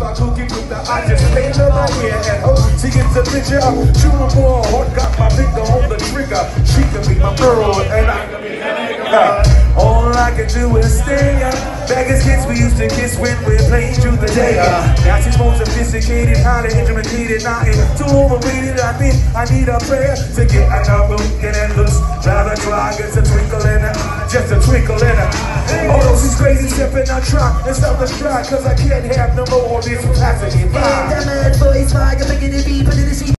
my cookie with the I just paint her my hair and hope she gets a picture. Shooting more hard, got my finger on the trigger. She can be my girl and I can be her nigga. All I can do is stay up. Back as kids we used to kiss when we played through the day. Now she's more sophisticated, highly instrumented, not too overrated. I think I need a prayer to get enough looking and loose. Rather try, gets a twinkle in her, just a twinkle in her. Although she's crazy, stepping on track and stop the stride, cause I can't have no more of this capacity. And that mad voice, fire, making it be, put it in